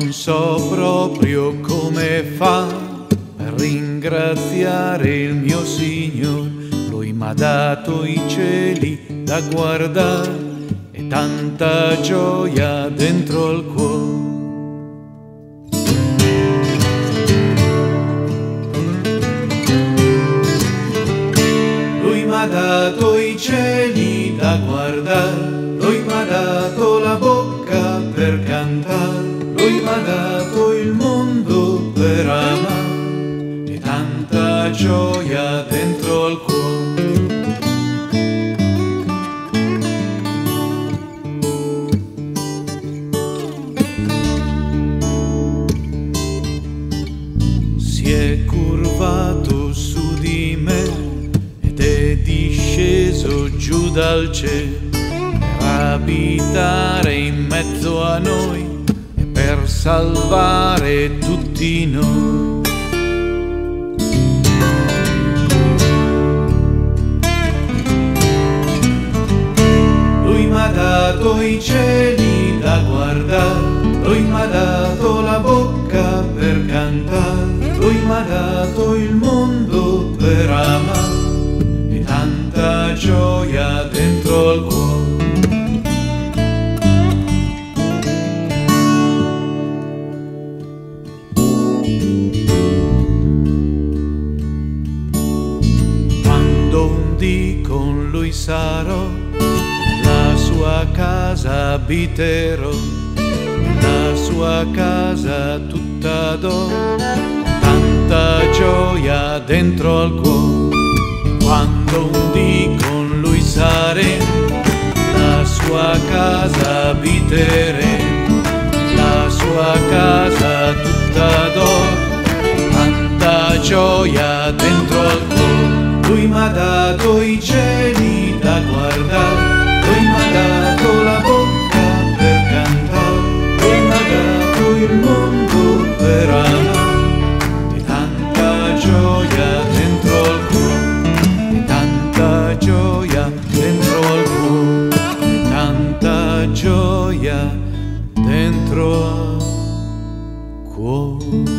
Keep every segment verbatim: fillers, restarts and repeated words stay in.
non so proprio come fa per ringraziare il mio Signore. Lui m'ha dato i cieli da guardare e tanta gioia dentro al cuore. Lui m'ha dato i cieli da guardare, lui m'ha dato la bocca per cantare, lui m'ha dato il mondo per amare e tanta gioia dentro al cuore. Si è curvato su di me ed è disceso giù dal cielo per abitare in mezzo a noi e per salvare tutti noi. Lui m'ha dato i cieli da guardare, lui m'ha dato la bocca per cantare, lui m'ha dato il mondo per amare e tanta gioia dentro al cuore. Quando un dì con lui sarò, nella sua casa abiterò, nella sua casa tutta d'oro, tanta gioia dentro al cuore. Quando un dì con lui saremo, la sua casa abiteremo, la sua casa tutta d'oro, tanta gioia dentro al cuore. Lui m'ha dato i cieli da guardare, lui m'ha dato la bocca per cantare, lui m'ha dato il mondo per amare e tanta gioia dentro al cuore, e tanta gioia dentro al cuore, e tanta gioia dentro al cuore.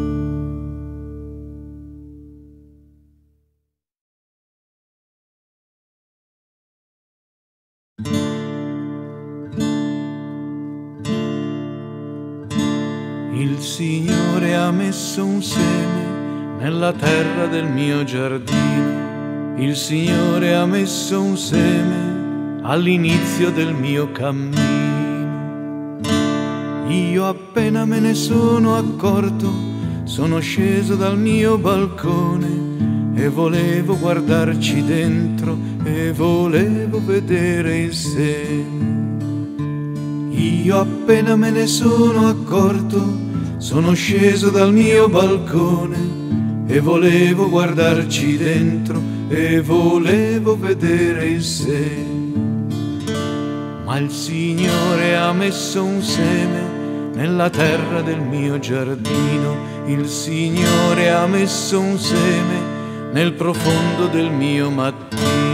Il Signore ha messo un seme nella terra del mio giardino, il Signore ha messo un seme all'inizio del mio cammino. Io appena me ne sono accorto, sono sceso dal mio balcone e volevo guardarci dentro e volevo vedere il seme. Io appena me ne sono accorto, sono sceso dal mio balcone e volevo guardarci dentro e volevo vedere il seme. Ma il Signore ha messo un seme nella terra del mio giardino, il Signore ha messo un seme nel profondo del mio mattino.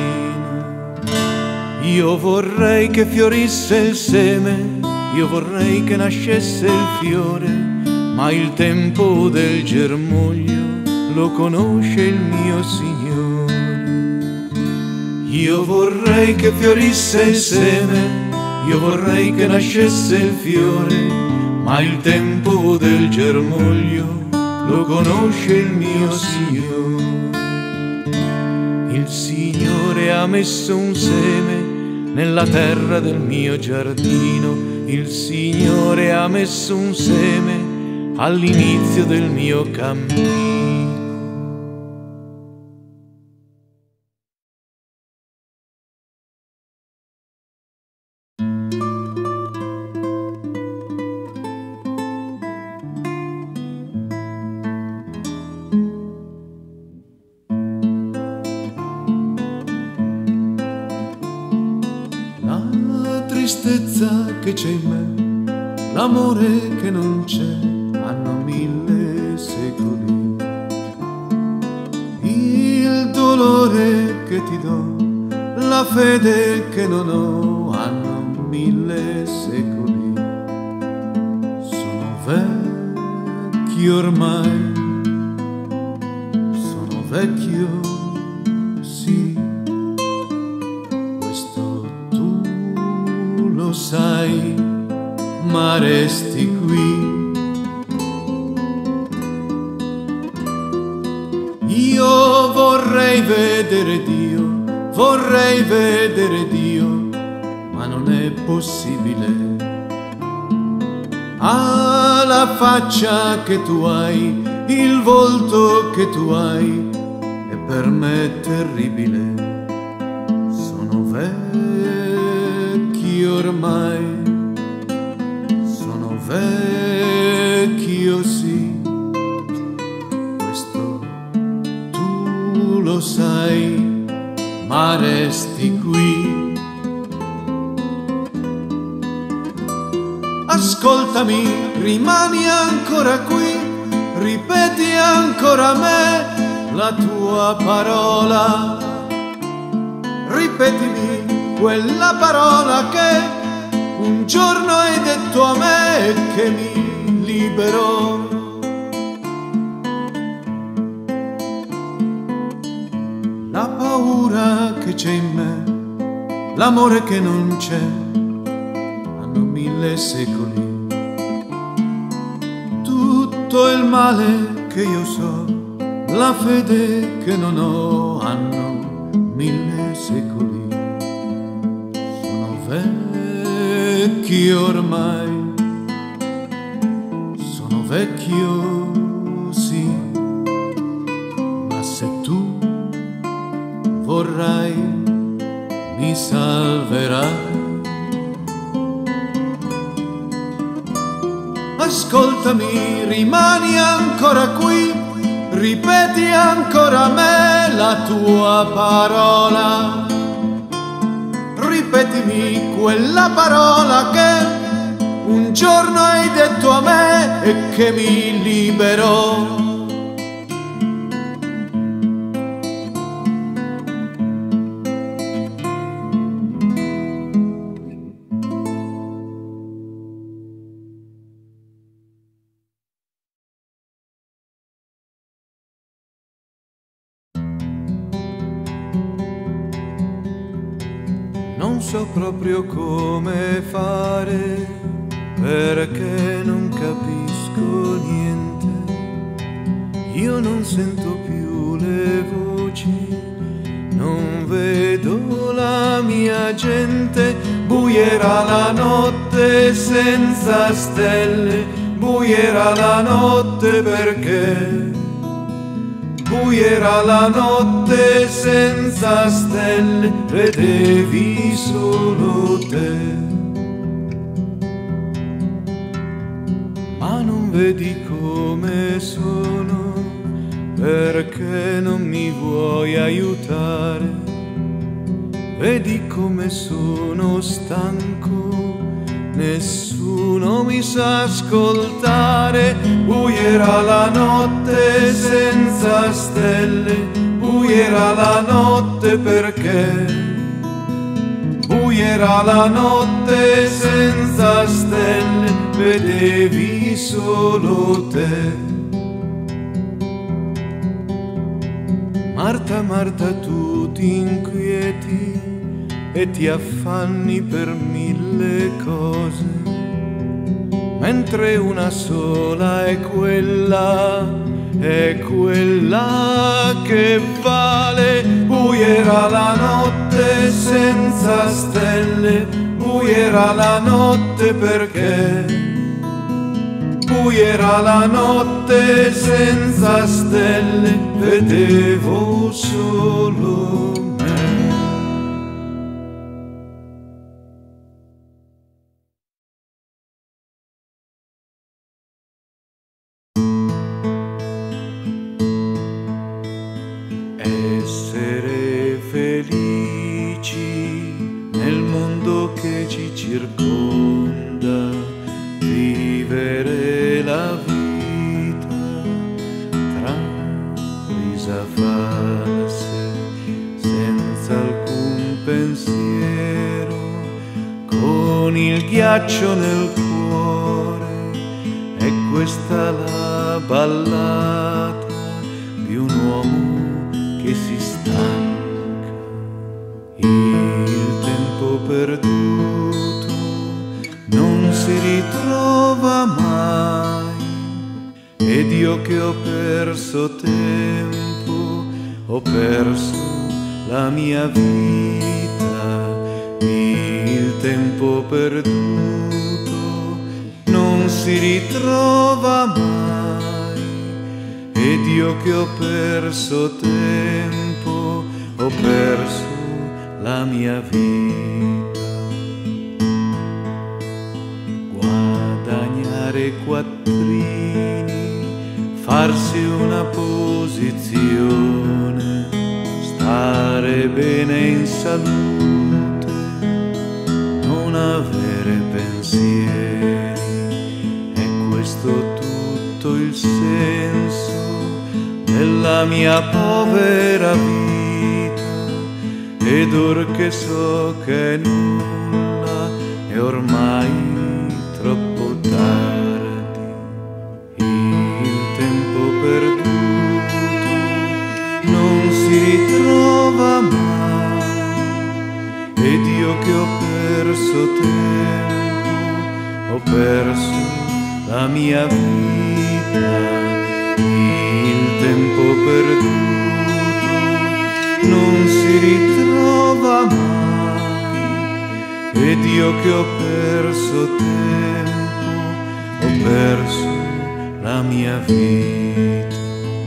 Io vorrei che fiorisse il seme, io vorrei che nascesse il fiore, ma il tempo del germoglio lo conosce il mio Signore. Io vorrei che fiorisse il seme, io vorrei che nascesse il fiore, ma il tempo del germoglio lo conosce il mio Signore. Il Signore ha messo un seme nella terra del mio giardino, il Signore ha messo un seme all'inizio del mio cammino. Tristezza che c'è in me, l'amore che non c'è, hanno mille secoli. Il dolore che ti do, la fede che non ho, hanno mille secoli. Sono io ormai sono vecchio, sì, questo tu lo sai, ma resti qui. Io vorrei vedere Dio, vorrei vedere Dio, ma non è possibile. Ha la faccia che tu hai, il volto che tu hai, e per me è terribile. Sono vecchio ormai, sono vecchio sì, questo tu lo sai, ma resti qui. Ascoltami, rimani ancora qui, ripeti ancora a me la tua parola. Ripetimi quella parola che un giorno hai detto a me e che mi liberò. La paura che c'è in me, l'amore che non c'è, mille secoli. Tutto il male che io so, la fede che non ho, hanno mille secoli. Sono vecchio ormai, sono vecchio sì, ma se tu vorrai mi salverai. Ascoltami, rimani ancora qui, ripeti ancora a me la tua parola. Ripetimi quella parola che un giorno hai detto a me e che mi liberò. Non so proprio come fare, perché non capisco niente. Io non sento più le voci, non vedo la mia gente. Buierà la notte senza stelle, buierà la notte perché buierà la notte senza stelle, vedevi solo te. Ma non vedi come sono, perché non mi vuoi aiutare. Vedi come sono stanco, nessuno mi sa ascoltare. Buierà la notte senza stelle, buierà la notte perché buierà la notte senza stelle, vedevi solo te. Marta, Marta, tu ti inquieti e ti affanni per mille cose, mentre una sola è quella, è quella che vale. Buierà la notte senza stelle, buierà la notte perché buierà la notte senza stelle, vedevo solo essere felici nel mondo che ci circonda, vivere la vita tra risa false, senza alcun pensiero, con il ghiaccio nel cuore. È questa la ballata di un uomo che si stanca. Il tempo perduto non si ritrova mai, ed io che ho perso tempo, ho perso la mia vita. Il tempo perduto non si ritrova mai, ed io che ho perso tempo, ho perso la mia vita. Guadagnare quattrini, farsi una posizione, stare bene in salute, non avere pensieri, è questo tutto il senso della mia povera vita. Ed or che so che nulla è ormai troppo tardi. Il tempo perduto non si ritrova mai, ed io che ho perso tempo, ho perso la mia vita. Il tempo perduto non si ritrova mai, ed io che ho perso tempo, ho perso la mia vita.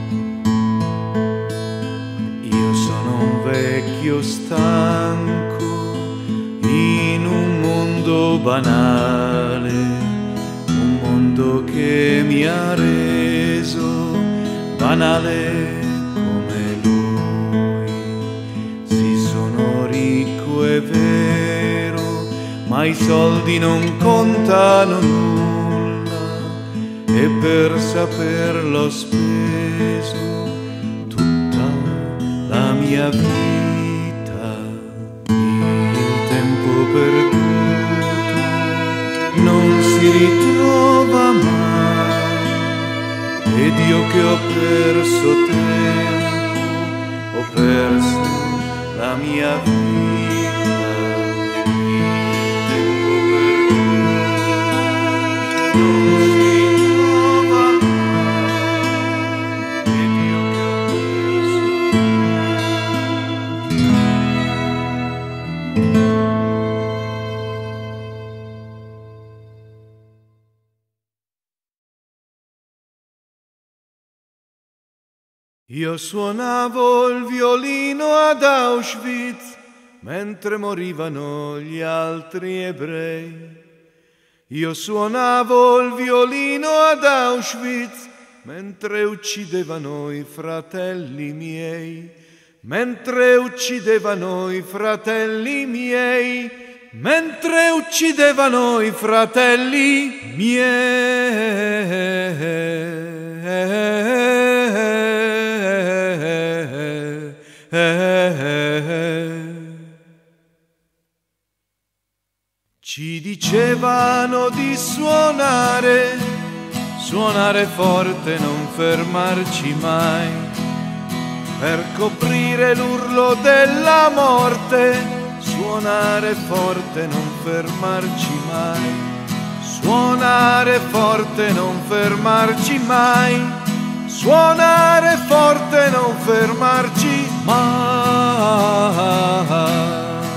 Io sono un vecchio stanco in un mondo banale, un mondo che mi ha reso banale come lui. Sì, sono ricco, è vero, ma i soldi non contano nulla, e per saperlo speso tutta la mia vita. Il tempo perduto non si ritrova mai, ed io che ho perso tempo, ho perso la mia vita. Il tempo perduto non si ritrova mai, ed io che ho perso Io suonavo il violino ad Auschwitz mentre morivano gli altri ebrei. Io suonavo il violino ad Auschwitz mentre uccidevano i fratelli miei, mentre uccidevano i fratelli miei, mentre uccidevano i fratelli miei. Ci dicevano di suonare, suonare forte, non fermarci mai, per coprire l'urlo della morte. Suonare forte, non fermarci mai, suonare forte, non fermarci mai, suonare forte, non fermarci mai.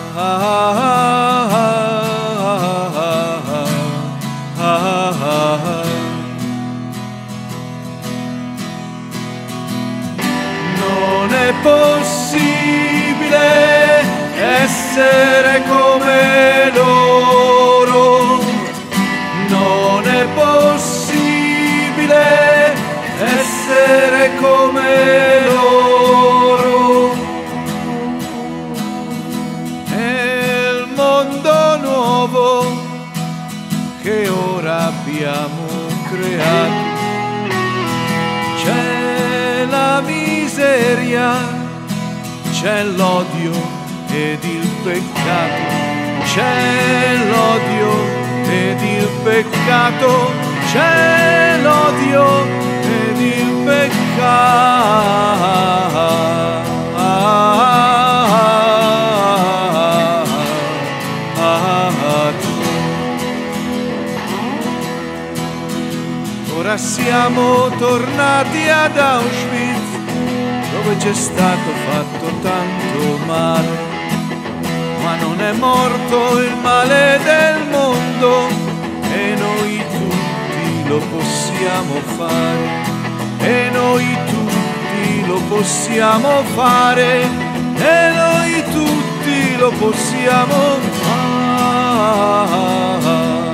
Non è possibile essere come loro, non è possibile essere come loro. È il mondo nuovo che ora abbiamo creato, c'è la miseria, c'è l'odio ed il peccato, c'è l'odio ed il peccato, c'è l'odio ed Ora siamo tornati ad Auschwitz, dove c'è stato fatto tanto male, ma non è morto il male del mondo e noi tutti lo possiamo fare, e noi tutti lo possiamo fare, e noi tutti lo possiamo fare.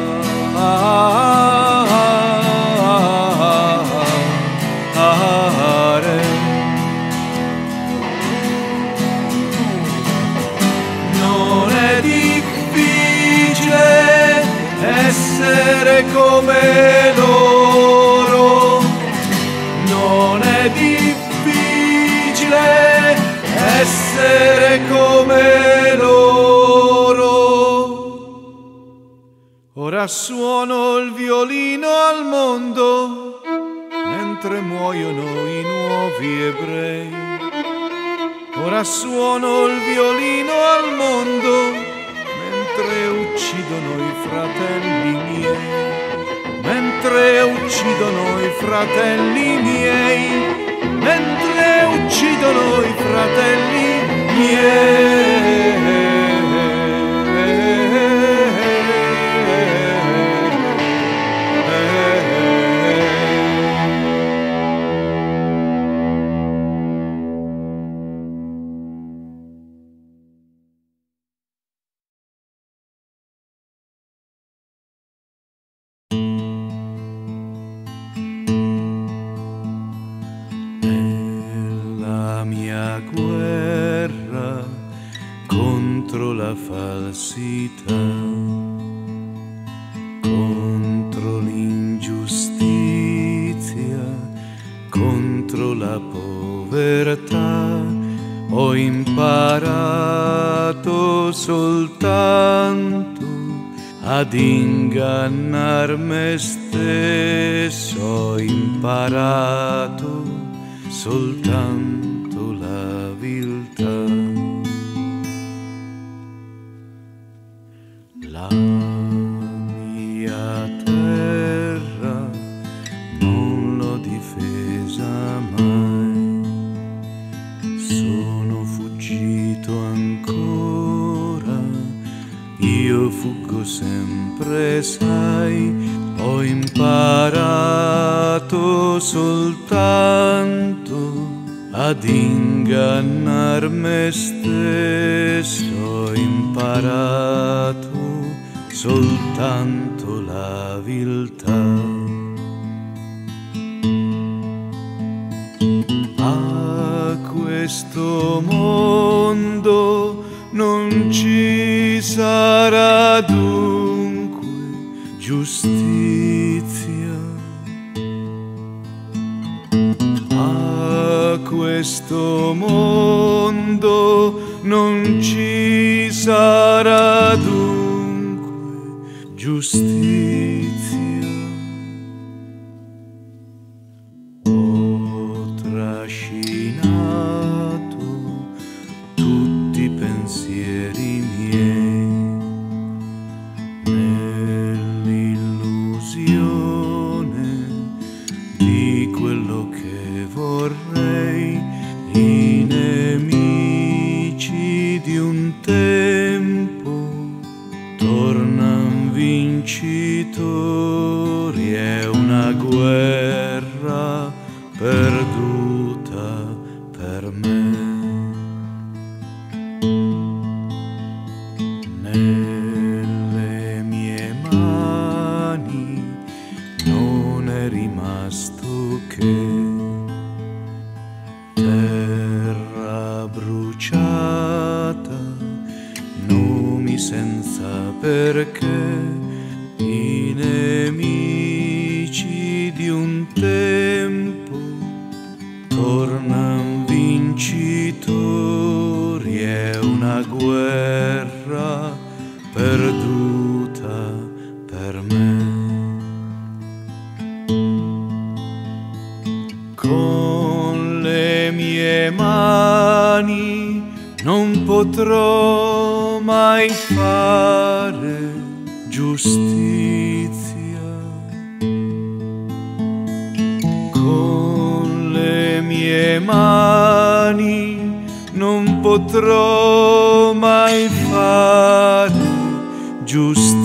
Non è difficile essere come loro, non è difficile essere come loro. Ora suono il violino al mondo mentre muoiono i nuovi ebrei. Ora suono il violino al mondo mentre uccidono i fratelli miei, mentre uccidono i fratelli miei, mentre uccidono i fratelli miei. Guerra contro la falsità, contro l'ingiustizia, contro la povertà, ho imparato soltanto ad ingannar me stesso, ho imparato soltanto la viltà. La mia terra non l'ho difesa mai, sono fuggito ancora, io fuggo sempre, sai, ho imparato soltanto ad ingannar me stesso, ho imparato soltanto la viltà. A questo mondo non ci sarà dunque giustizia, a questo mondo non ci sarà dunque giustizia. Ho trascinato tutti i pensieri miei nell'illusione di quello che vorrei, i nemici di un tempo tornan vincitori, è una guerra perduta per me. Nelle mie mani non è rimasto che terra bruciata, nomi senza perché, i nemici mie mani non potrò mai fare giustizia. Con le mie mani non potrò mai fare giustizia.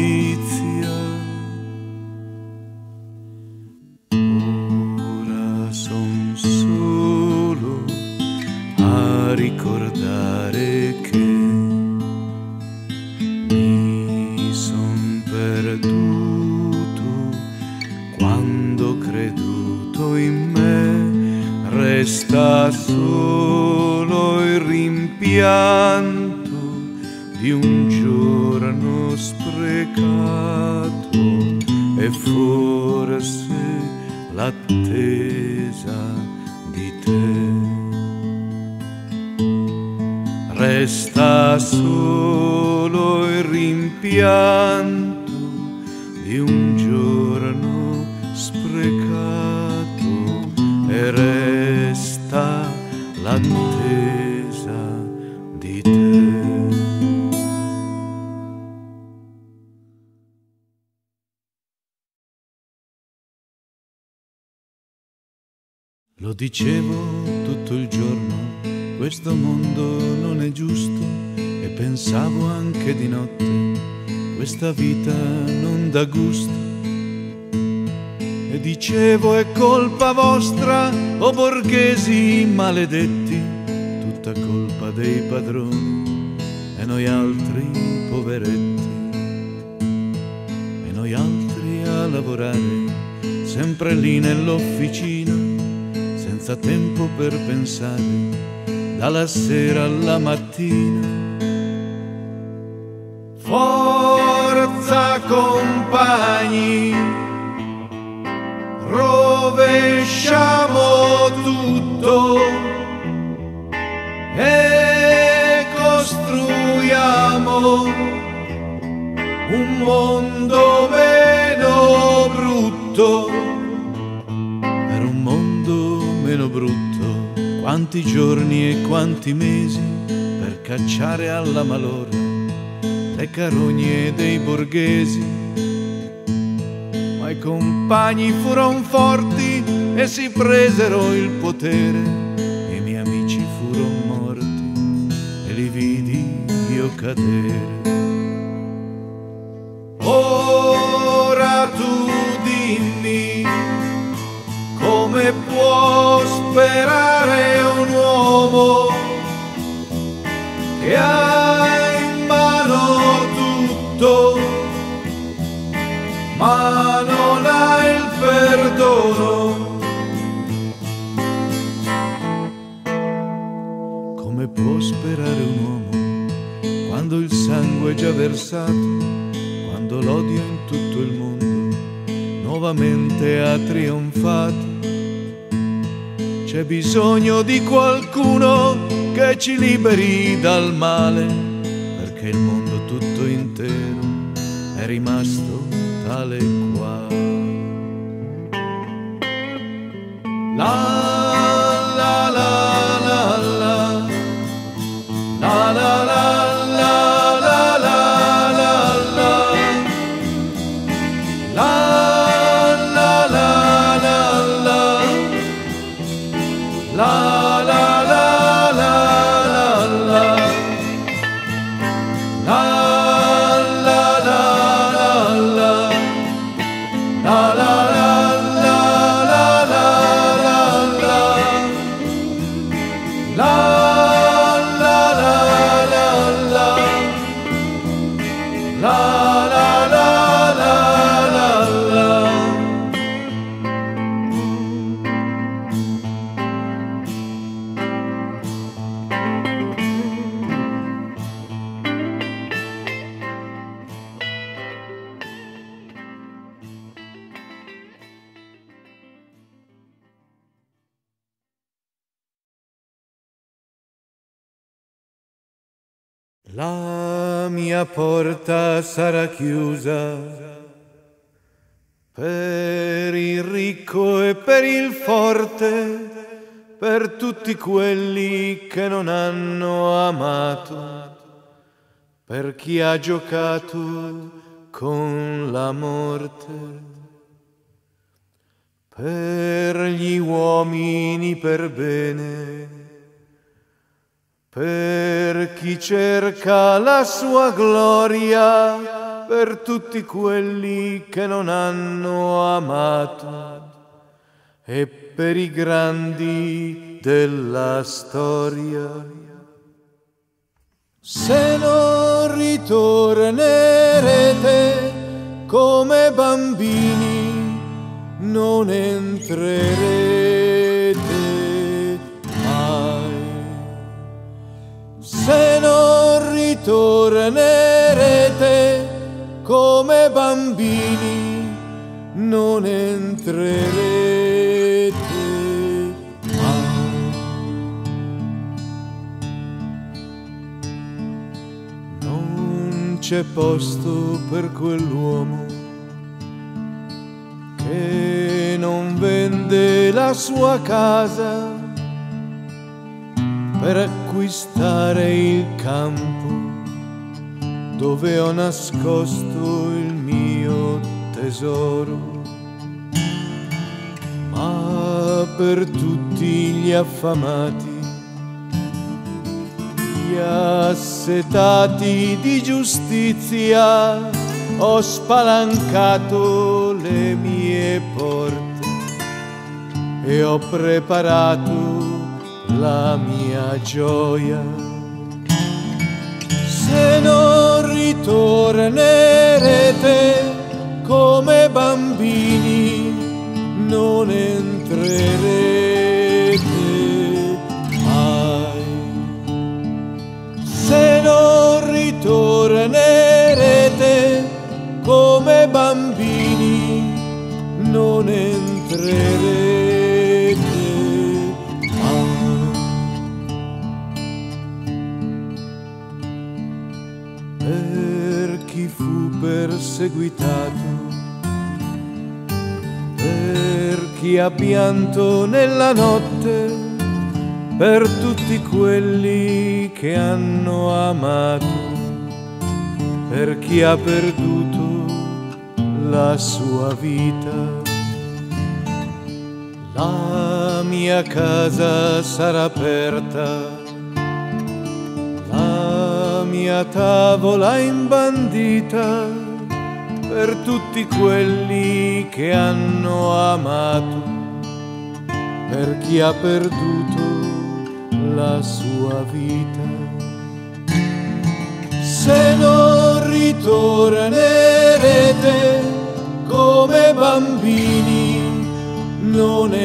Ora son solo a ricordare che mi son perduto quando ho creduto in me. Resta solo il rimpianto di un giorno sprecato e forse l'attesa di te. Resta solo il rimpianto di un giorno sprecato e resta l'attesa di te. Lo dicevo tutto il giorno, questo mondo non è giusto, e pensavo anche di notte, questa vita non dà gusto. E dicevo è colpa vostra, o borghesi maledetti, tutta colpa dei padroni, e noi altri poveretti, e noi altri a lavorare, sempre lì nell'officina, senza tempo per pensare, dalla sera alla mattina. Forza compagni, rovesciamo tutto e costruiamo un mondo meno brutto. Per un mondo meno brutto, quanti giorni e quanti mesi per cacciare alla malora le carogne dei borghesi. Ma i compagni furon forti e si presero il potere, e i miei amici furon morti e li vidi io cadere. Ora tu dimmi, come può sperare un uomo che ha in mano tutto, ma non ha il perdono? Come può sperare un uomo quando il sangue è già versato, quando l'odio in tutto il mondo nuovamente ha trionfato? C'è bisogno di qualcuno che ci liberi dal male, perché il mondo tutto intero è rimasto tale qua. La la la la la la la la. La mia porta sarà chiusa per il ricco e per il forte, per tutti quelli che non hanno amato, per chi ha giocato con la morte, per gli uomini per bene, per chi cerca la sua gloria, per tutti quelli che non hanno amato e per i grandi della storia. Se non ritornerete come bambini, non entrerete mai. Se non ritornerete come bambini, non entrerete mai. Non c'è posto per quell'uomo che non vende la sua casa per acquistare il campo dove ho nascosto il mio tesoro. Ma per tutti gli affamati, gli assetati di giustizia, ho spalancato le mie porte e ho preparato la mia gioia. Se non ritornerete come bambini, non entrerete mai. Se non ritornerete come bambini, non entrerete mai. Per chi fu perseguitato, per chi ha pianto nella notte, per tutti quelli che hanno amato, per chi ha perduto la sua vita. La mia casa sarà aperta, la mia tavola imbandita, per tutti quelli che hanno amato, per chi ha perduto la sua vita. Se non ritornerete come bambini, non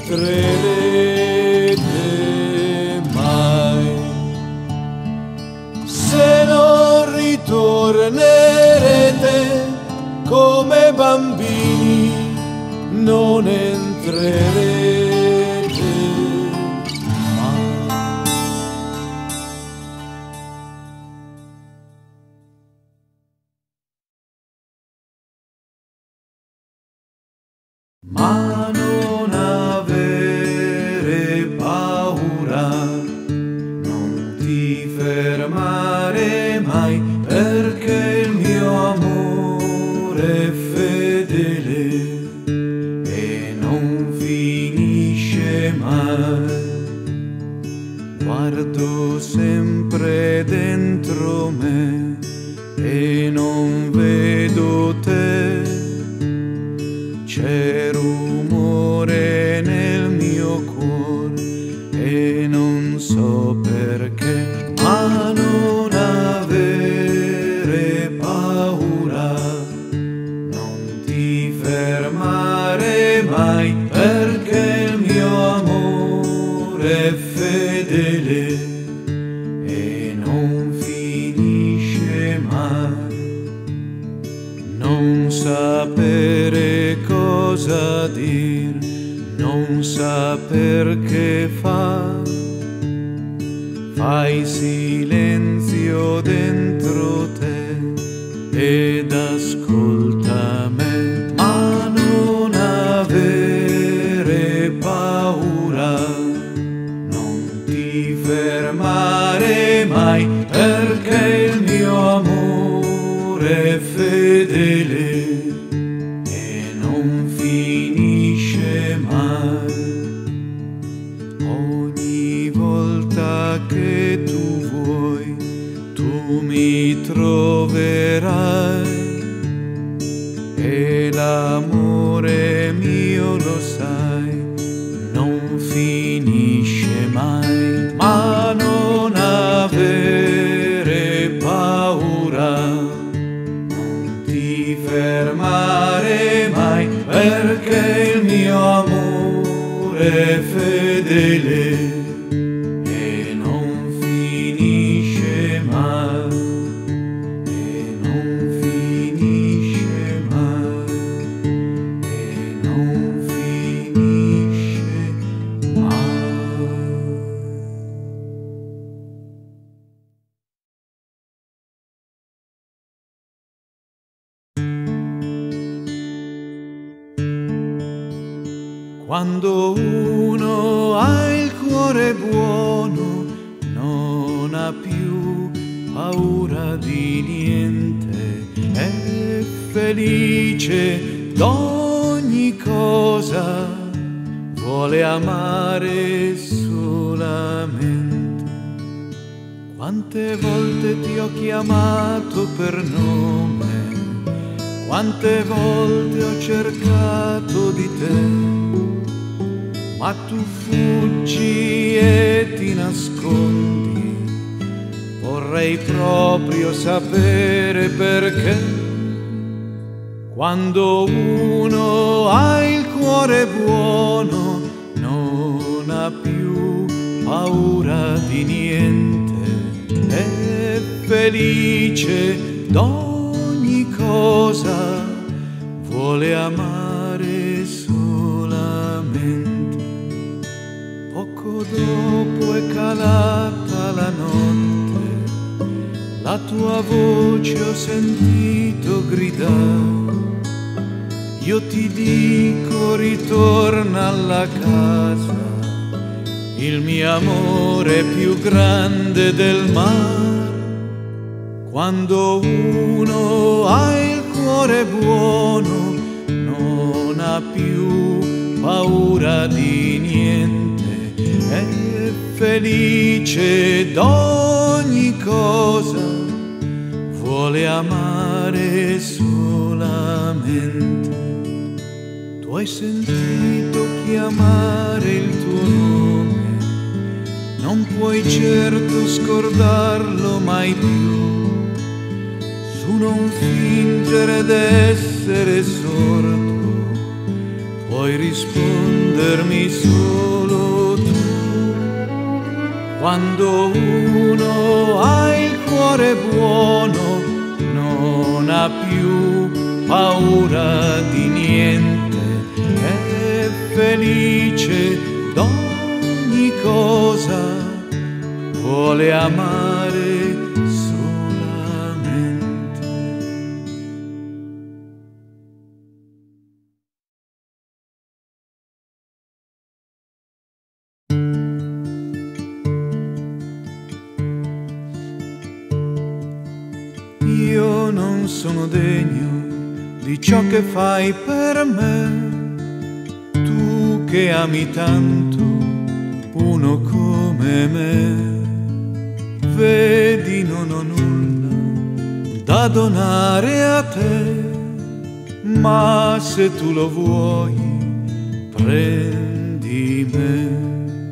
entrerete mai. Se non ritornerete come bambini, non entrerete mai. Ma non avere paura, non ti fermare mai, perché il mio amore è fedele e non finisce mai. Guardo sempre dentro me e non vedo te. C'è rumore nel mio cuore e non so perché. Ma non avere paura, non ti fermare mai, perché il mio amore è fedele e non finisce mai. Non sapere cosa dir, non saper che fa, fai silenzio dentro te ed ascolta me. Ma non avere paura, e non finisce mai. Ogni volta che tu vuoi, tu mi troverai, e l'amore mio, lo sai, non finisce mai. Ma non avere paura, non ti fermare mai, perché il mio amore è fedele e non finisce mai, e non finisce mai, e non finisce mai. Quando uno ha il cuore buono, non ha più paura di niente, è felice d'ogni cosa, vuole amare solamente. Quante volte ti ho chiamato per nome, quante volte ho cercato di te, ma tu fuggi e ti nascondi. Vorrei proprio sapere perché. Quando uno ha il cuore buono, non ha più paura di niente, è felice d'ogni cosa, vuole amare solamente. Poco dopo è calata la notte, la tua voce ho sentito gridare. Io ti dico ritorna alla casa, il mio amore è più grande del mare. Quando uno ha il cuore buono, non ha più paura di niente, è felice d'ogni cosa, vuole amare solamente. Tu hai sentito chiamare il tuo nome, non puoi certo scordarlo mai più. Su non fingere d'essere sordo, puoi rispondermi solo tu. Quando uno ha il cuore buono, non ha più paura di niente, è felice d'ogni cosa, vuole amare solamente. Io non sono degno di ciò che fai per me, tu che ami tanto uno come me. Vedi, non ho nulla da donare a te, ma se tu lo vuoi prendi me.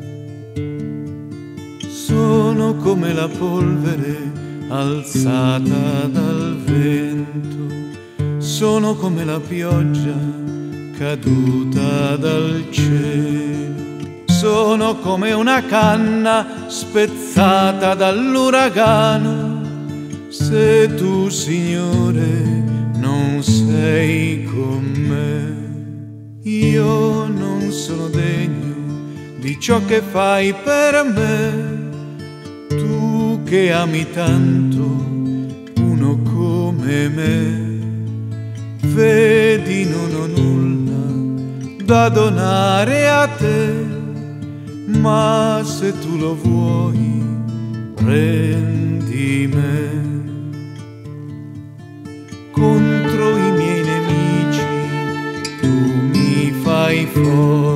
Sono come la polvere alzata dal vento, sono come la pioggia caduta dal cielo, sono come una canna spezzata dall'uragano. Se tu, Signore, non sei con me, io non sono degno di ciò che fai per me. Tu che ami tanto uno come me, vedi, non ho nulla da donare a te, ma se tu lo vuoi prendi me. Contro i miei nemici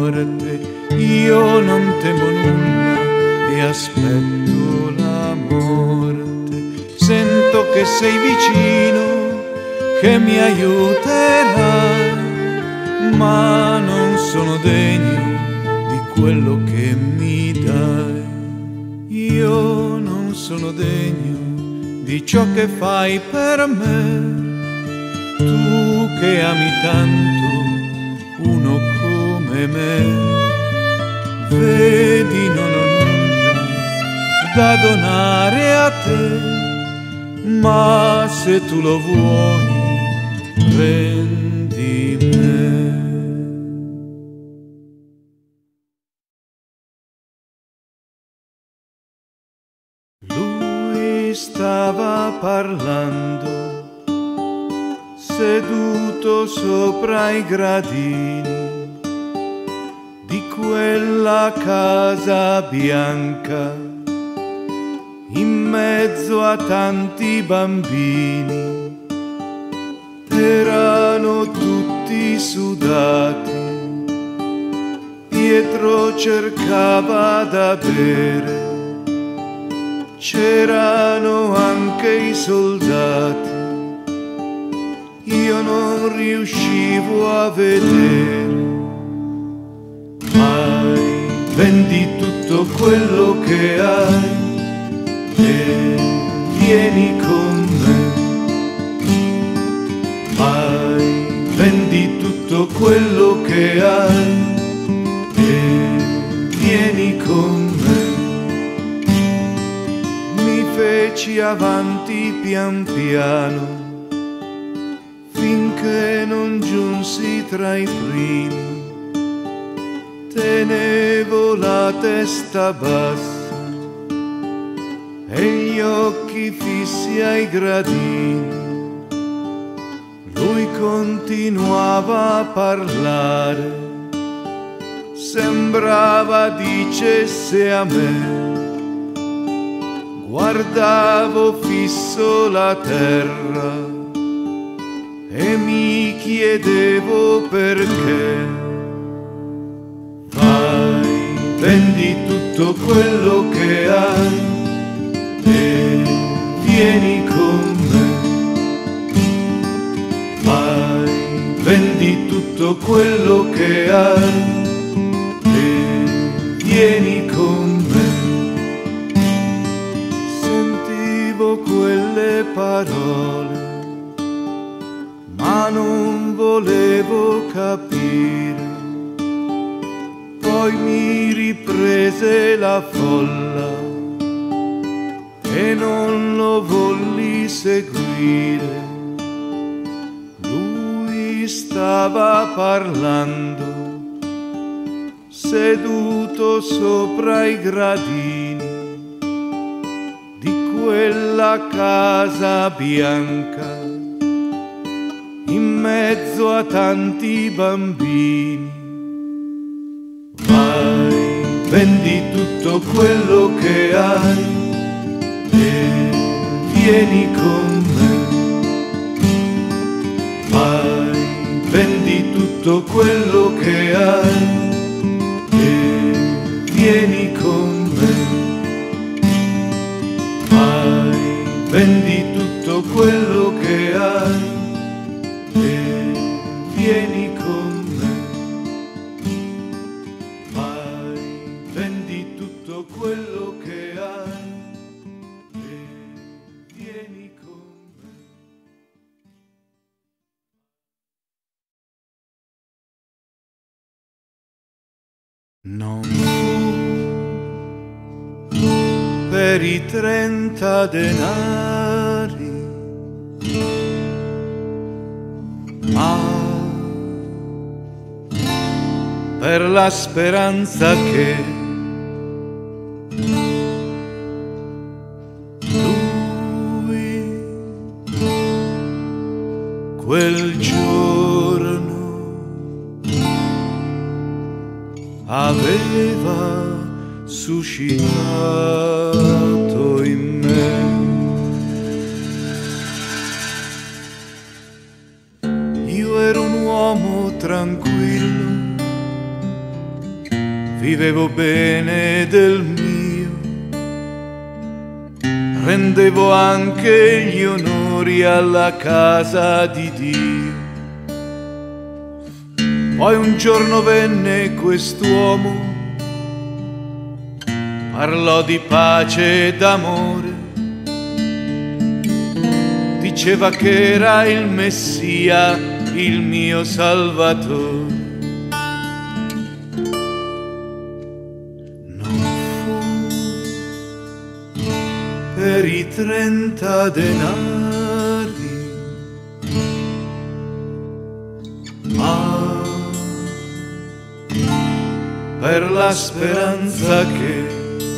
morte, io non temo nulla e aspetto la morte. Sento che sei vicino, che mi aiuterai, ma non sono degno di quello che mi dai. Io non sono degno di ciò che fai per me. Tu che ami tanto uno come me, vedi non ho nulla da donare a te, ma se tu lo vuoi prendi me. Lui stava parlando seduto sopra i gradini di quella casa bianca, in mezzo a tanti bambini. Erano tutti sudati, Pietro cercava da bere, c'erano anche i soldati. Io non riuscivo a vedere. Vai, vendi tutto quello che hai e vieni con me. Vai, vendi tutto quello che hai e vieni con me. Mi feci avanti pian piano finché non giunsi tra i primi. Tenevo la testa bassa e gli occhi fissi ai gradini. Lui continuava a parlare, sembrava dicesse a me. Guardavo fisso la terra e mi chiedevo perché. Vai, vendi tutto quello che hai e vieni con me. Vai, vendi tutto quello che hai e vieni con me. Sentivo quelle parole, ma non volevo capire. Poi mi riprese la folla e non lo volli seguire. Lui stava parlando seduto sopra i gradini di quella casa bianca, in mezzo a tanti bambini. Vai, vendi tutto quello che hai e vieni con me. Vai, vendi tutto quello che hai e vieni con me. Vai, vendi tutto quello che hai e vieni con me. Vai, vendi tutto quello che hai e vieni con me. Non fu per i trenta denari, ma per la speranza che lui quel giorno aveva suscitato in me. Io ero un uomo tranquillo vivevo bene del mio, rendevo anche gli onori alla casa di Dio. Poi un giorno venne quest'uomo, parlò di pace e d'amore, diceva che era il Messia, il mio Salvatore. Non fu per i trenta denari, ma per la speranza che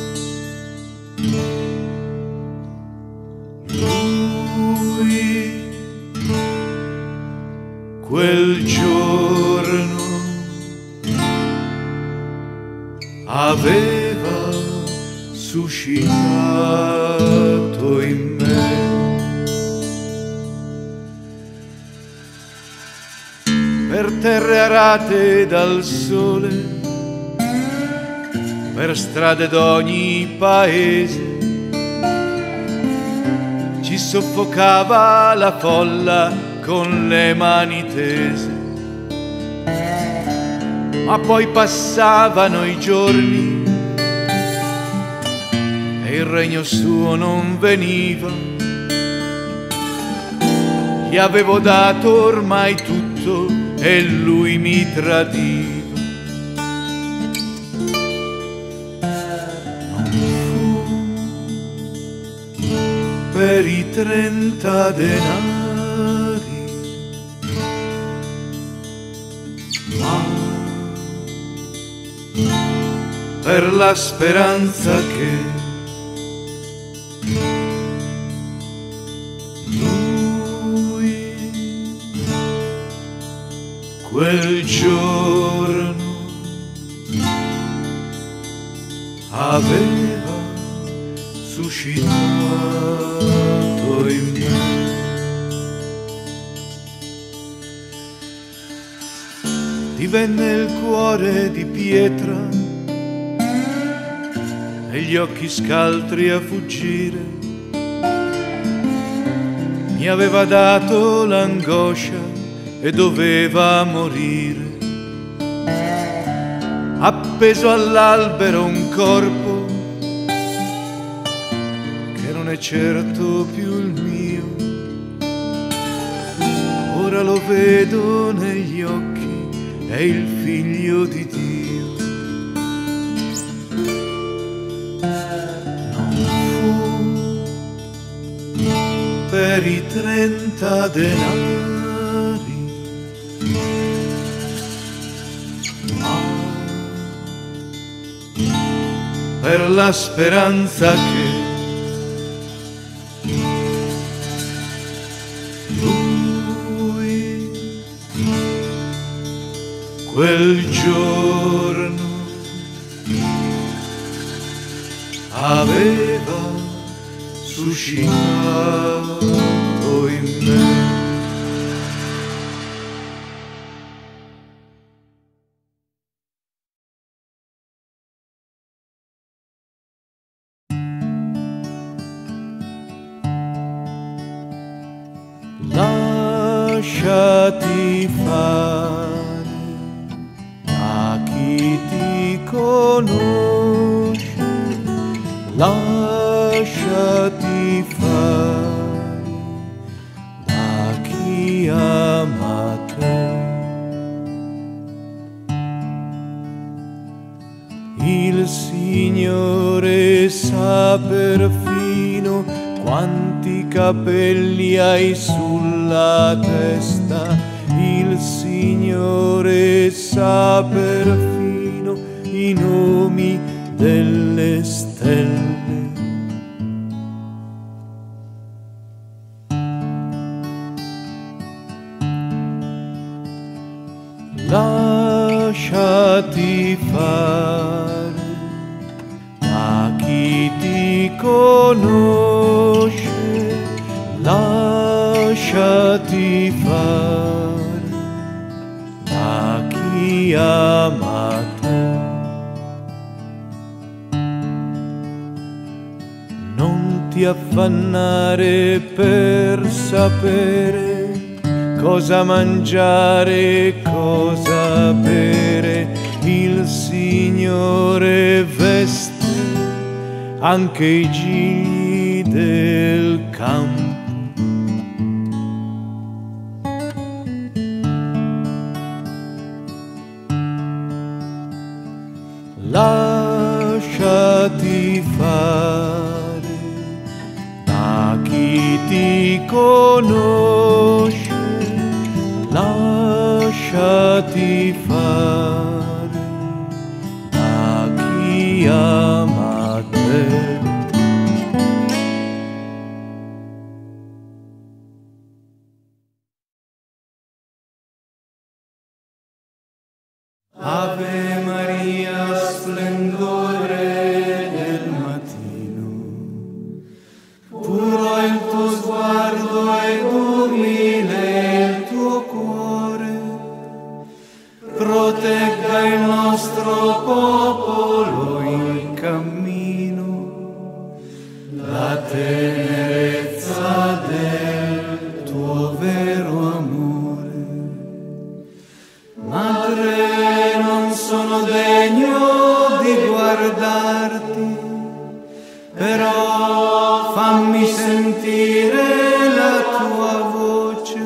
lui quel giorno aveva suscitato in me. Per terre arate dal sole, per strade d'ogni paese, ci soffocava la folla con le mani tese. Ma poi passavano i giorni e il regno suo non veniva. Gli avevo dato ormai tutto e lui mi tradiva. Per i trenta denari, ma per la speranza che lui quel giorno aveva suscitato in me. Divenne il cuore di pietra e gli occhi scaltri a fuggire. Mi aveva dato l'angoscia e doveva morire. Appeso all'albero un corpo non è certo più il mio, ora lo vedo negli occhi, è il figlio di Dio. Non fu per i trenta denari, ma per la speranza che quel giorno aveva suscitato in me. Lasciati fare da chi ti conosce, lasciati fare da chi ama te. Il Signore sa perfino quanti capelli hai sulla testa. Il Signore sa perfino i nomi delle stelle. Lasciati fare da chi ti conosce, lasciati fare da chi ama te. affannare per sapere cosa mangiare e cosa bere. Il Signore veste anche i gigli del campo. Lasciati fare da chi ti conosce, lasciati fare da chi ama te. Ave Maria, splendore del mattino, puro è il tuo sguardo ed umile il tuo cuore, protegga il nostro popolo in cammino, la tenerezza del tuo vero amore. Madre, non sono degno di guardarti, però fammi sentire la tua voce,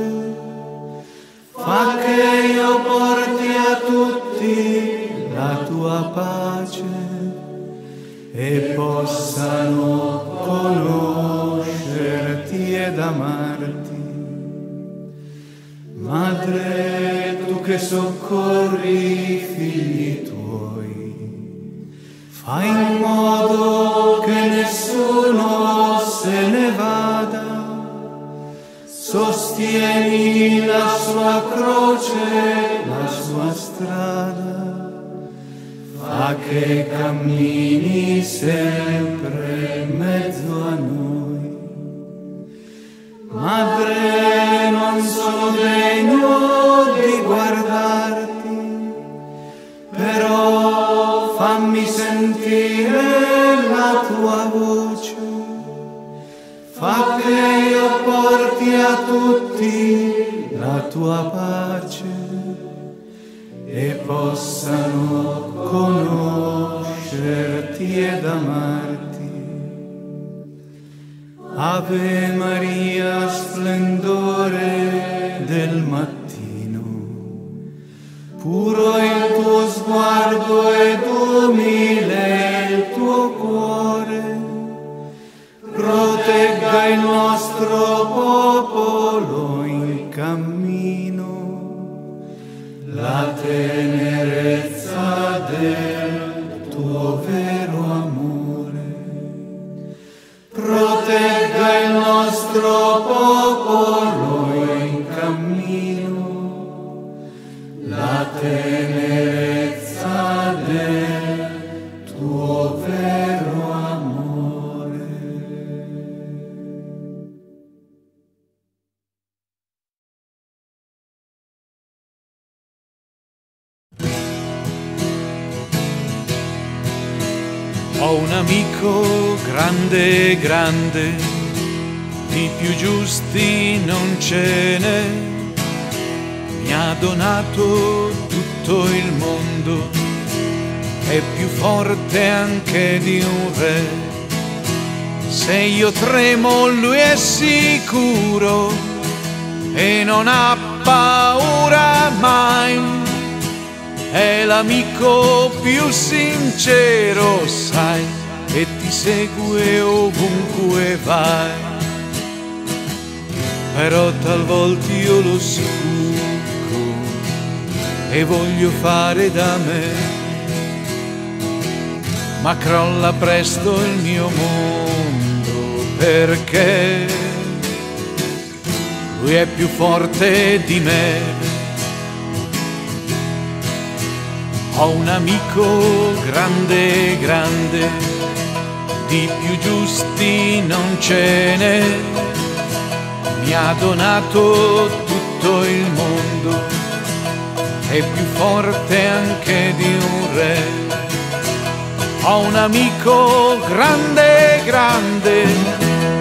fa che io porti a tutti la tua pace e possano conoscerti ed amarti. Madre, tu che soccorri i figli tuoi, fai in modo che nessuno se ne vada, sostieni la sua croce, la sua strada, fa che cammini sempre in mezzo a noi. Madre, non sono degno di guardarti, però fammi sentire la tua voce, fa che io porti a tutti la tua pace e possano conoscerti ed amarti. Ave Maria, splendore del mattino, puro il tuo sguardo ed umile il tuo cuore, protegga il nostro popolo in cammino, la tenerezza del tuo vero amore. Protegga il nostro popolo in cammino, la tenerezza del tuo vero amore. Ho un amico grande, grande, di più giusti non ce n'è, mi ha donato tutto il mondo, è più forte anche di un re. Se io tremo lui è sicuro e non ha paura mai. È l'amico più sincero, sai, e ti segue ovunque vai. Però talvolta io lo sfuggo e voglio fare da me, ma crolla presto il mio mondo perché lui è più forte di me. Ho un amico grande, grande, di più giusti non ce n'è, mi ha donato tutto il mondo, è più forte anche di un re. Ho un amico grande, grande,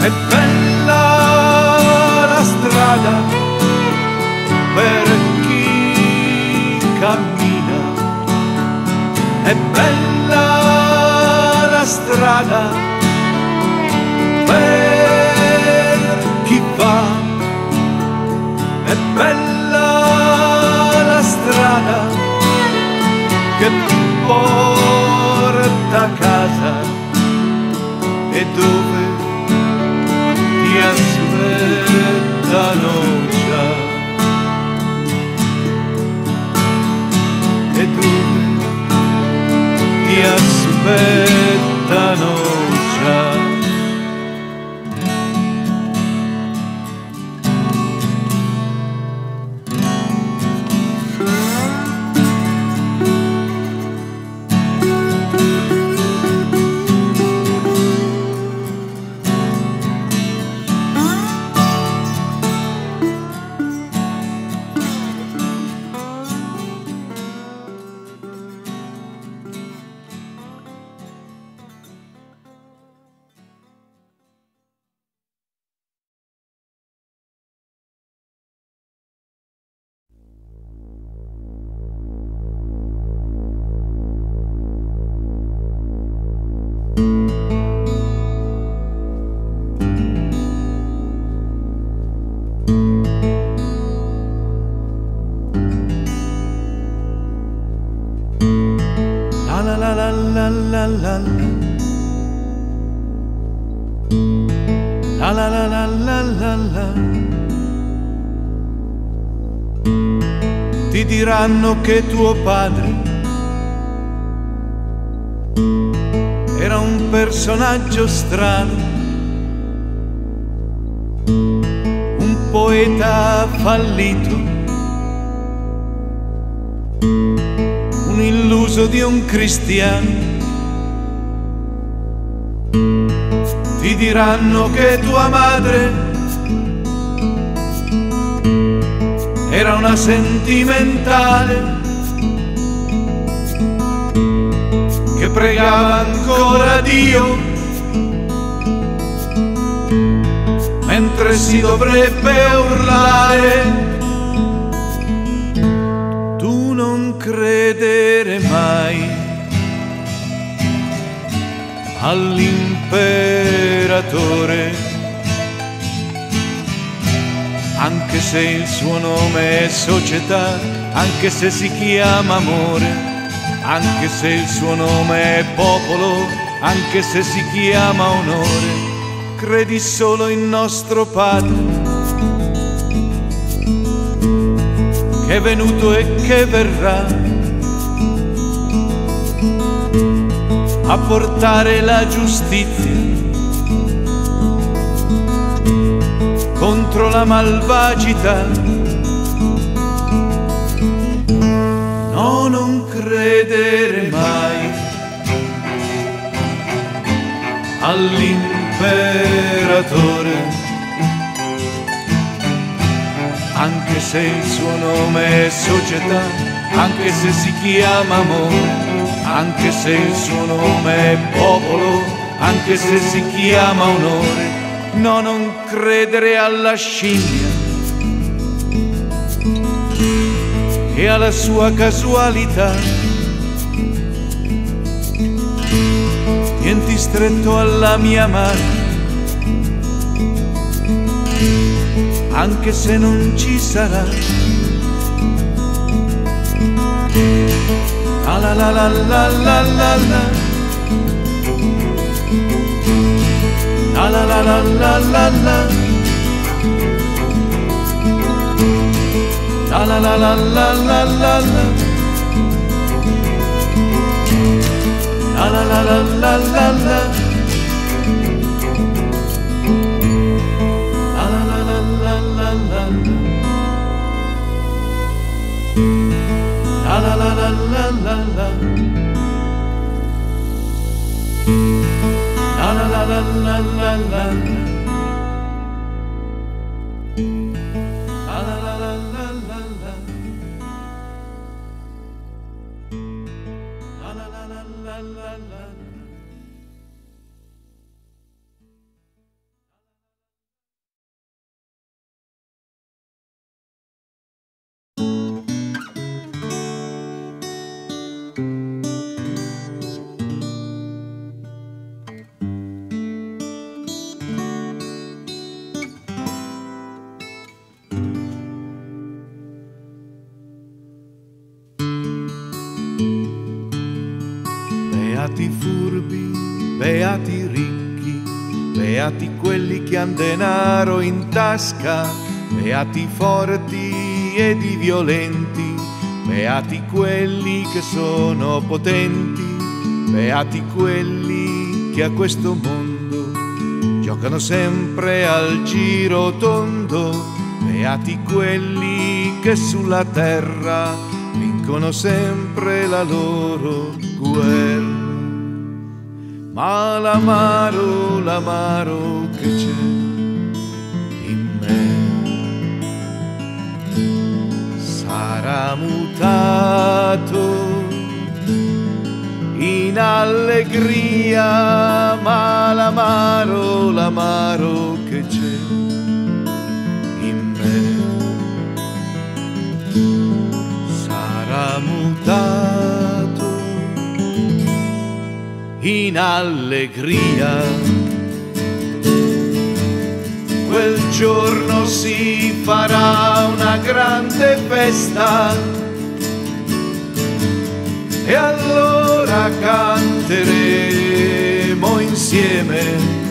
È bella la strada per chi cammina, è bella la strada per chi va, è bella la strada che porta a casa e dove ti aspettano già, e dove ti aspettano già. La la la la la la la la la la la la la. Ti diranno che tuo padre era un personaggio strano, un poeta fallito, un illuso di un cristiano. Ti diranno che tua madre era una sentimentale che pregava ancora Dio, mentre si dovrebbe urlare. Tu non credere mai all'imperatore, anche se il suo nome è società, anche se si chiama amore, anche se il suo nome è popolo, anche se si chiama onore. Credi solo in nostro Padre, che è venuto e che verrà a portare la giustizia contro la malvagità. No, non credere mai all'imperatore, anche se il suo nome è società, anche se si chiama amore, anche se il suo nome è popolo, anche se si chiama onore. No, non credere alla scimmia che ha la sua casualità. Tienti stretto alla mia mano, anche se non ci sarà. La la la la la la la la. La la la la la la la. La la la la la la la la. La la la la la la la. La la la la la la la. La la la la la la la. La la la la la la la. La la la la la la la. La la la la la la la. beati i ricchi, beati quelli che han denaro in tasca, beati i forti ed i violenti, beati quelli che sono potenti, beati quelli che a questo mondo giocano sempre al giro tondo, beati quelli che sulla terra vincono sempre la loro guerra. Ma l'amaro, l'amaro che c'è in me sarà mutato in allegria, ma l'amaro, l'amaro che c'è in me sarà mutato in allegria. Quel giorno si farà una grande festa e allora canteremo insieme.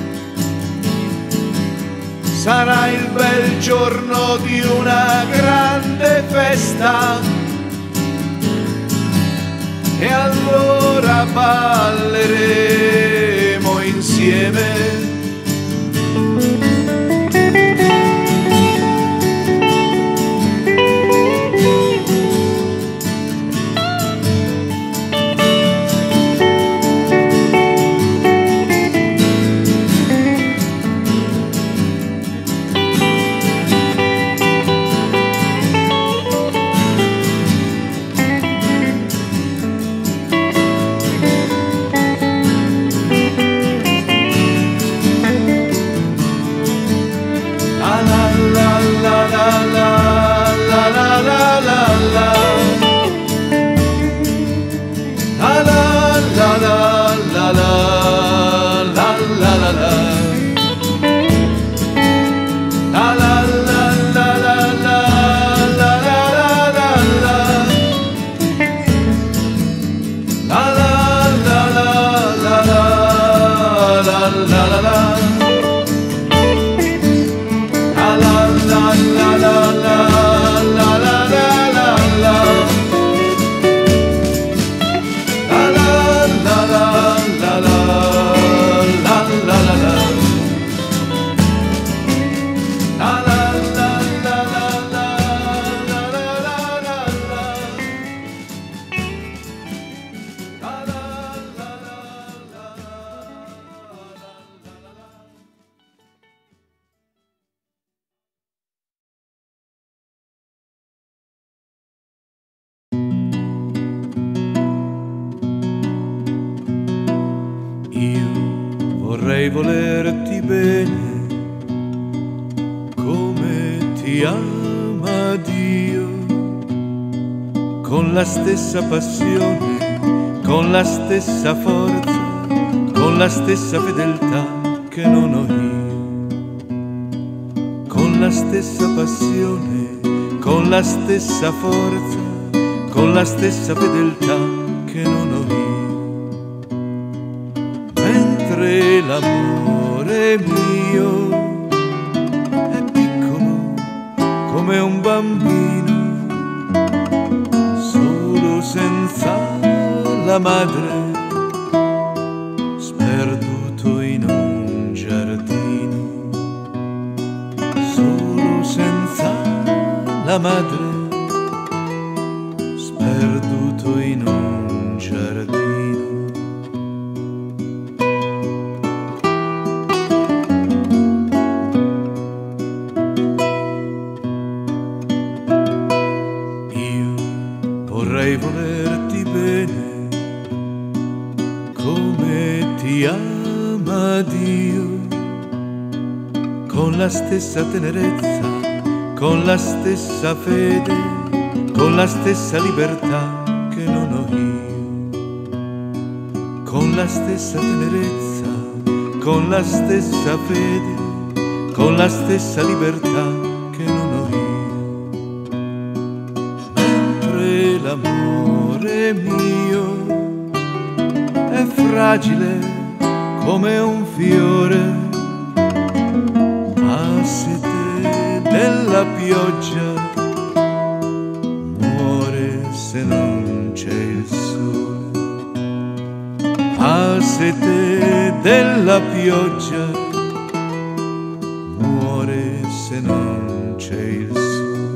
Sarà il bel giorno di una grande festa e allora balleremo insieme. Vorrei volerti bene come ti ama Dio, con la stessa passione, con la stessa forza, con la stessa fedeltà che non ho io, con la stessa passione, con la stessa forza, con la stessa fedeltà che non ho io. Mentre l'amore mio è piccolo come un bambino, solo senza la madre, sperduto in un giardino, solo senza la madre, sperduto in un giardino. Vorrei volerti bene come ti ama Dio, con la stessa tenerezza, con la stessa fede, con la stessa libertà che non ho io, con la stessa tenerezza, con la stessa fede, con la stessa libertà che non ho io. L'amore mio è fragile come un fiore, ha sete della pioggia, muore se non c'è il sole. Ha sete della pioggia, muore se non c'è il sole.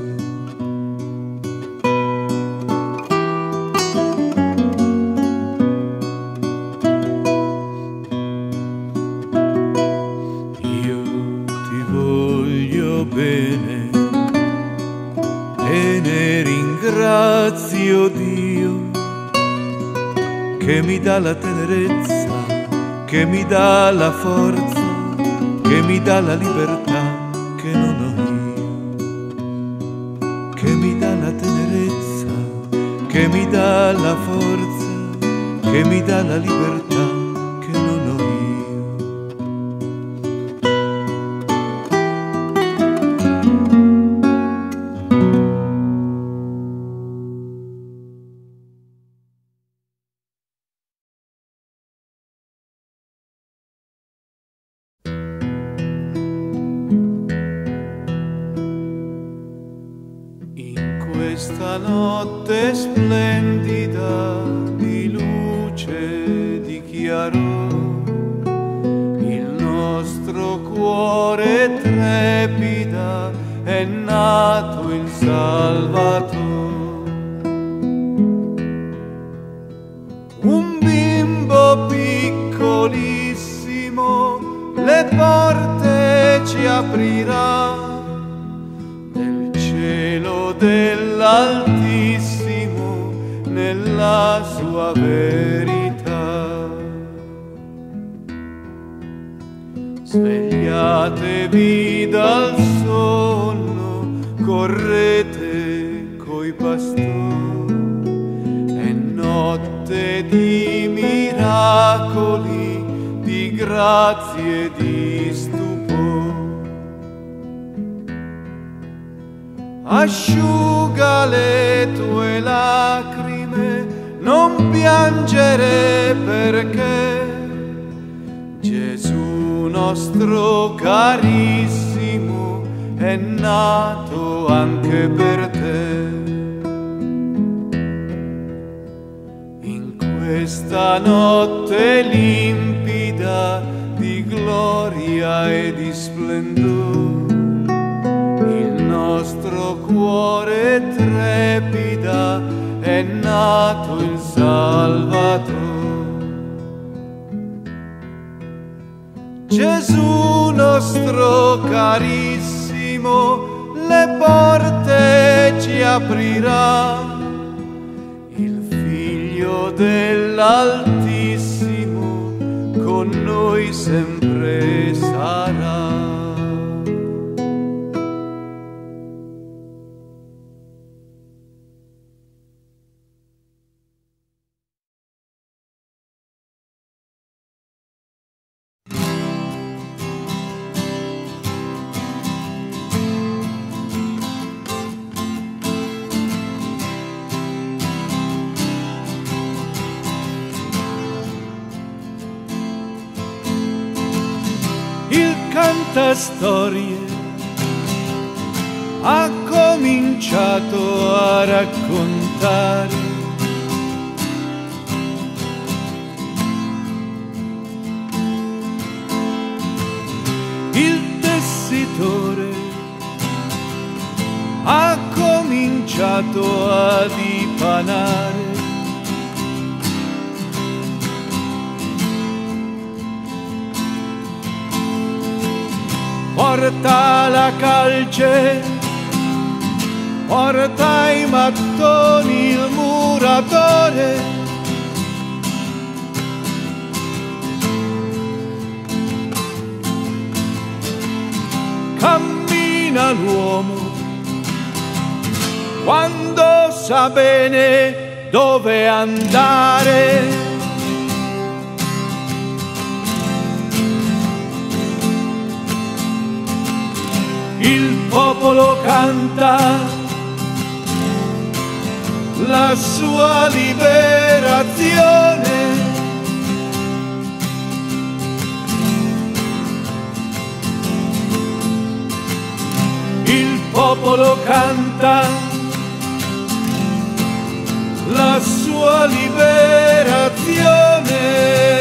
Io ti voglio bene e ne ringrazio Dio che mi dà la tenerezza, che mi dà la forza, che mi dà la libertà che non ho io, che mi dà la tenerezza, che mi dà la forza, che mi dà la libertà che non ho io. Questa notte splendida di luce, di chiarore, il nostro cuore trepida, è nato il Salvatore. Un bimbo piccolissimo le porte ci aprirà, dell'Altissimo nella sua verità. Svegliatevi dal sonno, correte coi pastori, è notte di miracoli, di grazie e di stupore. Asciuga le tue lacrime, non piangere perché Gesù nostro carissimo è nato anche per te. In questa notte limpida di gloria e di splendore, il nostro cuore trepida, è nato il Salvatore. Gesù nostro carissimo le porte ci aprirà, il Figlio dell'Altissimo con noi sempre sarà. Cantastorie ha cominciato a raccontare il tessitore, ha cominciato a dipanare porta la calce, porta i mattoni il muratore, cammina l'uomo quando sa bene dove andare. Il popolo canta la sua liberazione, popolo canta la sua liberazione.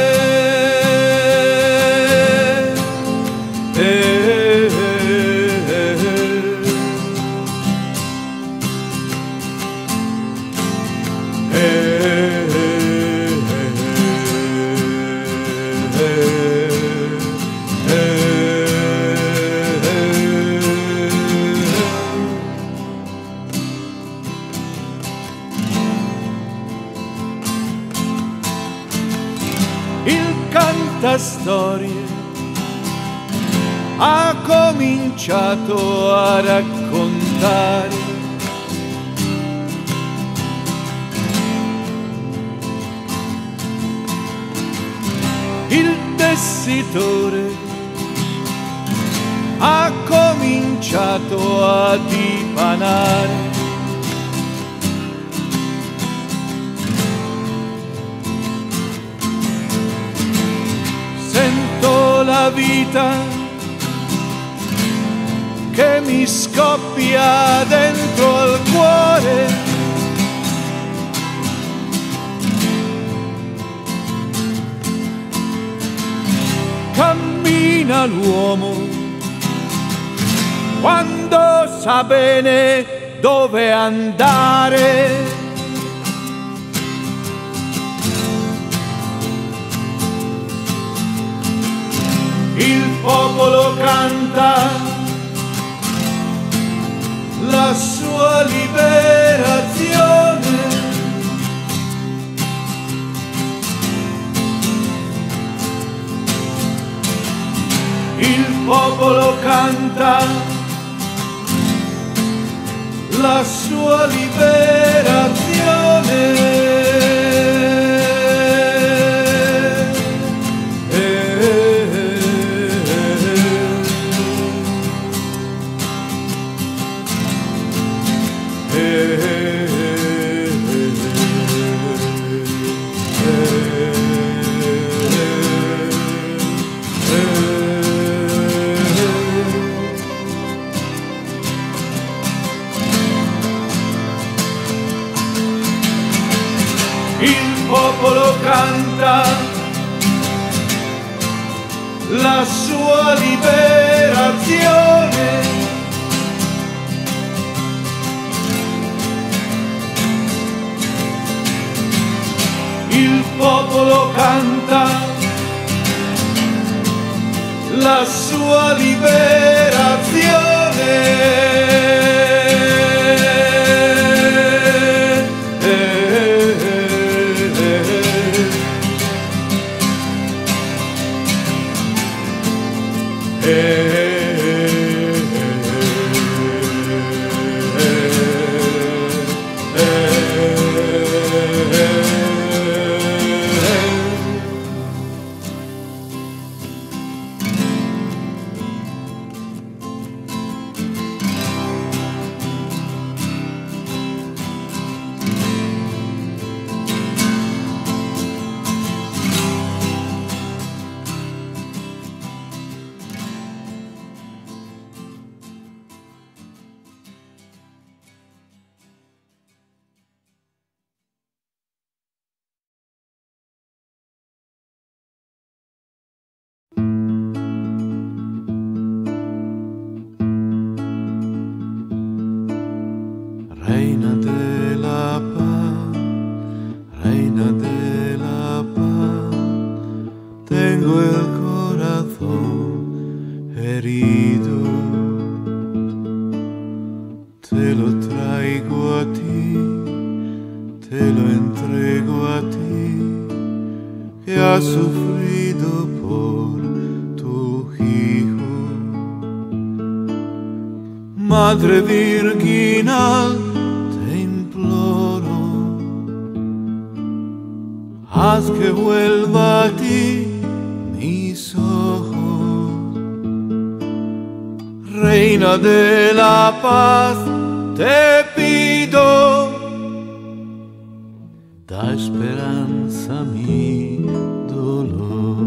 Storie ha cominciato a raccontare il tessitore, ha cominciato a dipanare la vita che mi scoppia dentro al cuore. Cammina l'uomo quando sa bene dove andare. Il popolo canta la sua liberazione. Il popolo canta la sua liberazione. Canta la sua liberazione. Il popolo canta la sua liberazione. Reina de la paz, reina de la paz, tengo el corazón herido, te lo traigo a ti, te lo entrego a ti, que has sufrido por tu hijo. Madre virginal, haz que vuelva a ti mis ojos. Reina de la paz, te pido, da esperanza a mi dolor.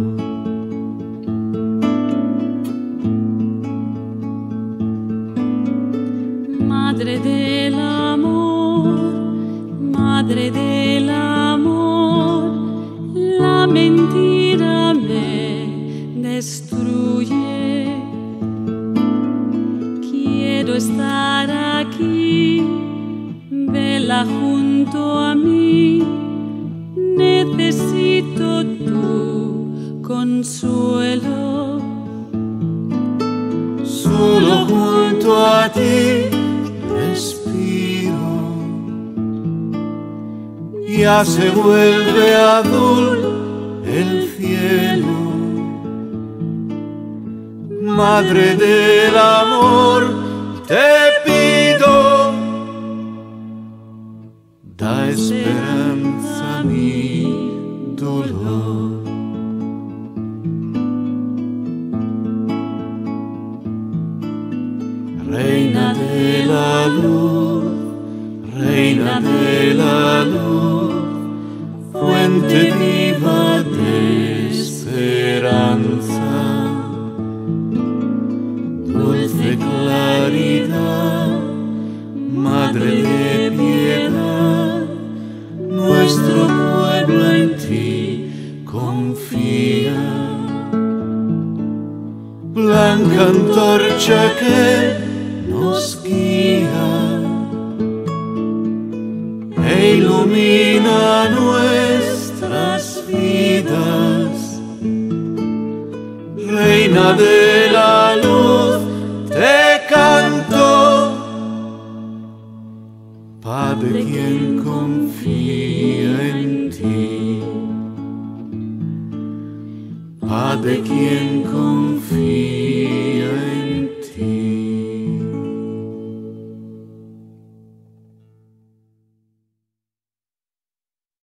quiero estar aquí, vela junto a mí, necesito tu consuelo. Solo junto a ti respiro, ya se vuelve azul el cielo. Madre del amor, te pido, da esperanza a mi dolor. Reina de la luz, reina de la luz, fuente viva de esperanza, dulce claridad, madre de piedad, nuestro pueblo en ti confía. Blanca antorcha que nos guía e ilumina nuestras vidas. Reina de la luz, te canto, paz de quien confía en ti, paz de quien confía.